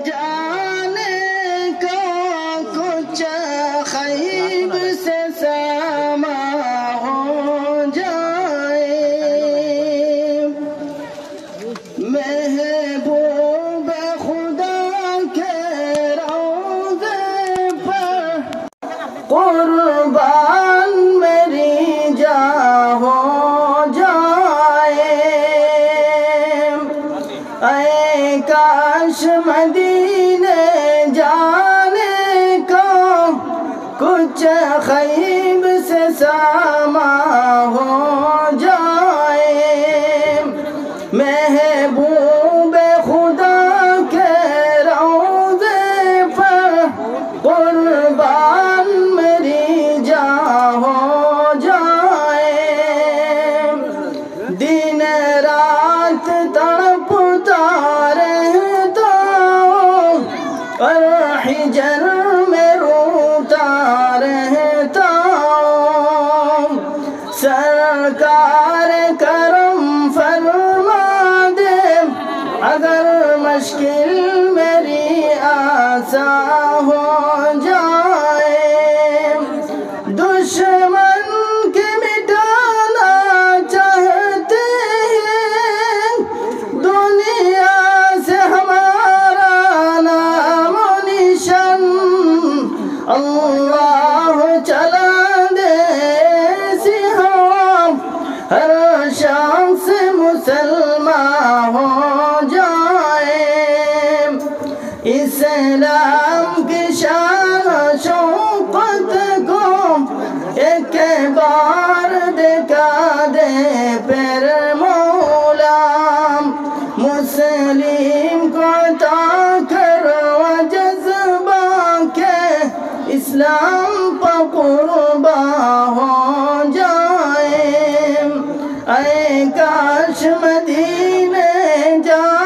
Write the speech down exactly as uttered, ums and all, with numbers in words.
जाने को कुछ खैब से समा हो जाए। महबूब खुदा के रोज़े पर कुर्बान मेरी जान हो जाए। ऐ काश मदीने जाने को कुछ खैब से समा हो जाए। महबूब खुदा के रोज़े पर कुर्बान मेरी जान हो जाए। दिन रात तड़पता रहता हूँ और हिजर में रोता रहता हूँ। सरकार करम फरमा दे अगर मुश्किल मेरी आसा हो जाए। दुश्मन के मिटाना चाहते हैं दुनिया से हमारा नाम निशान। अल्लाह चला दे सिहाम हर शख्स मुसलमान हो जाए। इस्लाम की शान शौकत को एक बार दिखा दे फिर मौला। मुस्लिम को ताकर जज्बा के इस्लाम पर कुर्बा हो जाए। ऐ काश मदीने जा